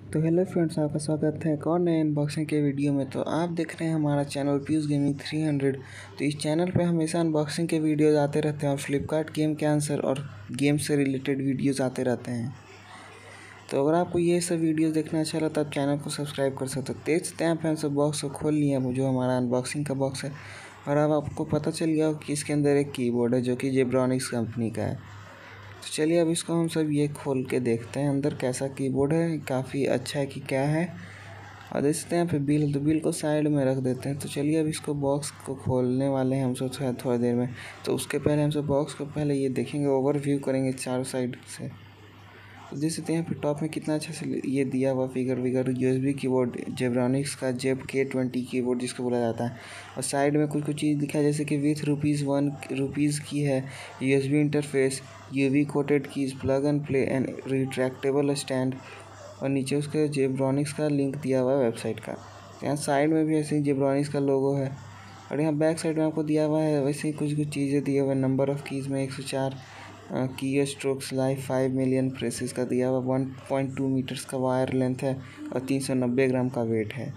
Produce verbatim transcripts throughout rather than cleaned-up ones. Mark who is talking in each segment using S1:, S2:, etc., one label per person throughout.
S1: तो hello friends, आपका स्वागत है एक और नए अनबॉक्सिंग के वीडियो में। तो आप देख रहे हैं हमारा channel Piyush gaming three hundred. तो इस चैनल पे हमेशा अनबॉक्सिंग के वीडियोस आते रहते हैं और फ्लिपकार्ट गेम के आंसर और गेम से रिलेटेड वीडियोस आते रहते हैं। तो अगर आपको ये सब वीडियोस देखना अच्छा लगता है तो चैनल को सब्सक्राइब कर सकते हो। देख सकते हैं हम सब बॉक्स को खोल लिए हैं, जो हमारा अनबॉक्सिंग का बॉक्स है। और अब आपको पता चल गया कि इसके अंदर एक कीबोर्ड है जो कि जेब्रॉनिक्स कंपनी का है। तो चलिए अब इसको हम सब ये खोल के देखते हैं अंदर कैसा कीबोर्ड है, काफ़ी अच्छा है कि क्या है। और देख सकते हैं यहाँ पे बिल, तो बिल को साइड में रख देते हैं। तो चलिए अब इसको बॉक्स को खोलने वाले हैं हम सब थोड़ी देर में। तो उसके पहले हम सब बॉक्स को पहले ये देखेंगे, ओवरव्यू करेंगे चारों साइड से। तो देख सकते हैं यहाँ पे टॉप में कितना अच्छा से ये दिया हुआ फिगर विगर यूएसबी कीबोर्ड, जेब्रॉनिक्स का जेब के ट्वेंटी कीबोर्ड जिसको बोला जाता है। और साइड में कुछ कुछ चीज़ दिखा है जैसे कि विथ रुपीज़ वन रुपीज़ की है, USB interface, UV coated keys, plug and play and retractable stand. और नीचे उसके जेब्रॉनिक्स का लिंक दिया हुआ है वेबसाइट का। यहाँ साइड में भी ऐसे ही जेब्रॉनिक्स का लोगो है। और यहाँ बैक साइड में आपको दिया हुआ है वैसे ही कुछ कुछ चीज़ें दिए हुए हैं। नंबर ऑफ़ कीज़ में एक सौ चार की strokes, life five million presses का दिया हुआ, वन पॉइंट टू मीटर्स का वायर लेंथ है और तीन सौ नब्बे ग्राम का वेट है।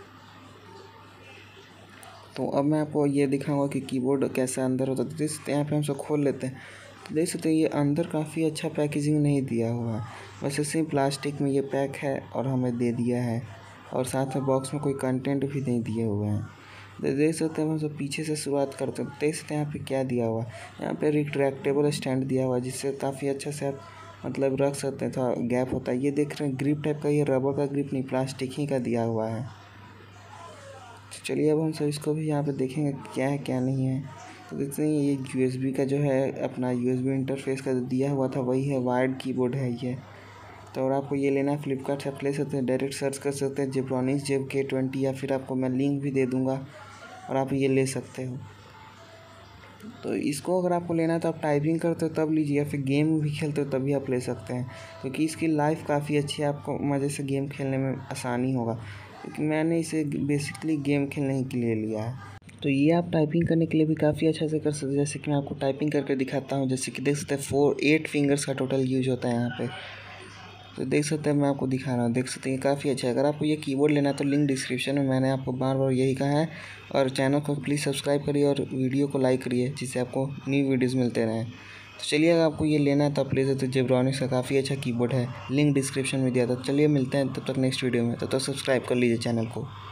S1: तो अब मैं आपको ये दिखाऊंगा कि कीबोर्ड कैसा अंदर होता है। देख सकते हैं यहाँ पे हम सब खोल लेते हैं। तो देख सकते हैं ये अंदर काफ़ी अच्छा पैकेजिंग नहीं दिया हुआ है, बस ऐसे ही प्लास्टिक में ये पैक है और हमें दे दिया है। और साथ में बॉक्स में कोई कंटेंट भी नहीं दिए हुए हैं। देख सकते हैं हम सब पीछे से शुरुआत करते हैं। देख सकते हैं यहाँ पे क्या दिया हुआ है। यहाँ पे रिट्रैक्टेबल स्टैंड दिया हुआ है जिससे काफ़ी अच्छा से आप मतलब रख सकते हैं, थोड़ा गैप होता है। ये देख रहे हैं ग्रिप टाइप का, ये रबर का ग्रिप नहीं प्लास्टिक ही का दिया हुआ है। तो चलिए अब हम सब इसको भी यहाँ पे देखेंगे क्या है क्या नहीं है। तो देखते हैं ये यूएसबी का जो है अपना यूएसबी इंटरफेस का दिया हुआ था वही है, वायर्ड कीबोर्ड है ये। तो अगर आपको ये लेना है फ्लिपकार्ट से आप ले सकते हैं, डायरेक्ट सर्च कर सकते हैं जेब्रॉनिक्स जेब के ट्वेंटी, या फिर आपको मैं लिंक भी दे दूँगा और आप ये ले सकते हो। तो इसको अगर आपको लेना है तो आप टाइपिंग करते हो तब लीजिए, या फिर गेम भी खेलते हो तभी आप ले सकते हैं, क्योंकि इसकी लाइफ काफ़ी अच्छी है, आपको मज़े से गेम खेलने में आसानी होगा। क्योंकि मैंने इसे बेसिकली गेम खेलने के लिए लिया है। तो ये आप टाइपिंग करने के लिए भी काफ़ी अच्छा से कर सकते हैं। जैसे कि मैं आपको टाइपिंग करके दिखाता हूँ। जैसे कि देख सकते हैं फोर एट फिंगर्स का टोटल यूज होता है यहाँ पे। तो देख सकते हैं मैं आपको दिखा रहा हूँ, देख सकते हैं ये काफ़ी अच्छा है। अगर आपको ये कीबोर्ड लेना है तो लिंक डिस्क्रिप्शन में, मैंने आपको बार बार यही कहा है। और चैनल को प्लीज़ सब्सक्राइब करिए और वीडियो को लाइक करिए जिससे आपको न्यू वीडियोज़ मिलते रहें। तो चलिए अगर आपको ये लेना है तो आप ले सकते हो। जेब्रॉनिक्स का काफ़ी अच्छा कीबोर्ड है, लिंक डिस्क्रिप्शन में दिया था। चलिए मिलते हैं तब तक नेक्स्ट वीडियो में, तब तक सब्सक्राइब कर लीजिए चैनल को।